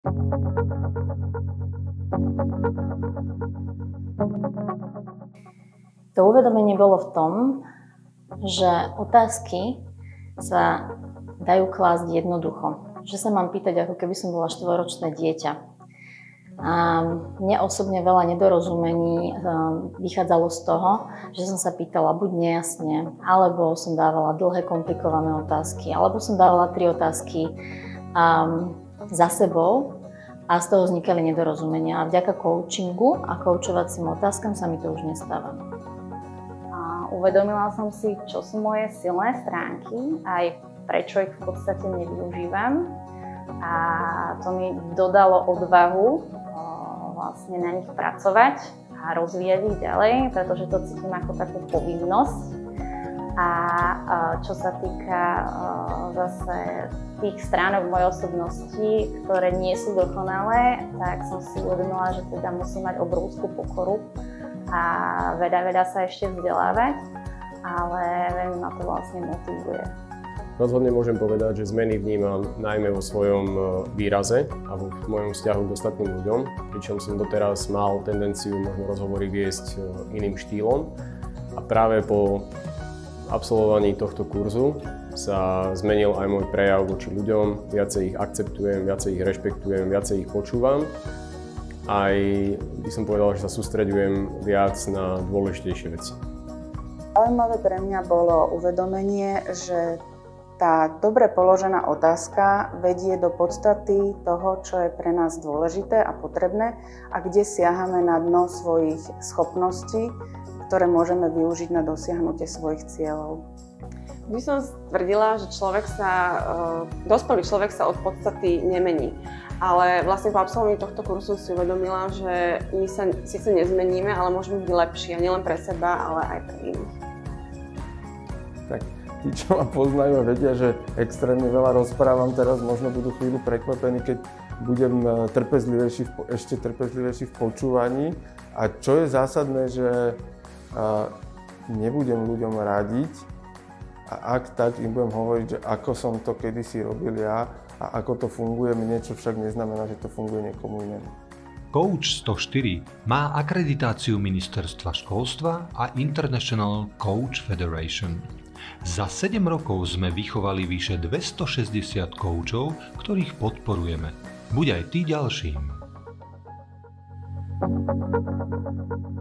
To uvedomenie bolo v tom, že otázky sa dajú klásť jednoducho. Že sa mám pýtať, ako keby som bola 4-ročné dieťa. A mne osobne veľa nedorozumení vychádzalo z toho, že som sa pýtala buď nejasne, alebo som dávala dlhé, komplikované otázky, alebo som dávala 3 otázky za sebou a z toho vznikali nedorozumenia. A vďaka coachingu a coachovacím otázkam sa mi to už nestáva. Uvedomila som si, čo sú moje silné stránky, aj prečo ich v podstate nevyužívam. A to mi dodalo odvahu vlastne na nich pracovať a rozvíjať ich ďalej, pretože to cítim ako takú povinnosť. A čo sa týka zase tých stránok mojej osobnosti, ktoré nie sú dokonalé, tak som si uvedomila, že teda musím mať obrovskú pokoru a veľa sa ešte vzdelávať, ale veľmi ma to vlastne motivuje. Rozhodne môžem povedať, že zmeny vnímam najmä vo svojom výraze a vo mojom vzťahu k ostatným ľuďom, pričom som doteraz mal tendenciu možno rozhovory viesť iným štýlom a práve po absolvovaní tohto kurzu sa zmenil aj môj prejav voči ľuďom, viacej ich akceptujem, viacej ich rešpektujem, viacej ich počúvam. Aj by som povedal, že sa sústreďujem viac na dôležitejšie veci. Zaujímavé pre mňa bolo uvedomenie, že tá dobre položená otázka vedie do podstaty toho, čo je pre nás dôležité a potrebné a kde siahame na dno svojich schopností, ktoré môžeme využiť na dosiahnutie svojich cieľov. By som tvrdila, že dospelý človek sa od podstaty nemení. Ale vlastne po absolvovaní tohto kurzu si uvedomila, že my sa síce nezmeníme, ale môžeme byť lepší a nielen pre seba, ale aj pre iných. Tak tí, čo ma poznajú, vedia, že extrémne veľa rozprávam, teraz možno budú chvíľu prekvapení, keď budem ešte trpezlivejší v počúvaní. A čo je zásadné, že nebudem ľuďom radiť, a ak tak im budem hovoriť, že ako som to kedysi robil ja a ako to funguje mne, čo však neznamená, že to funguje niekomu inému. Coach 104 má akreditáciu Ministerstva školstva a International Coach Federation. Za 7 rokov sme vychovali vyše 260 koučov, ktorých podporujeme. Buď aj ty ďalším.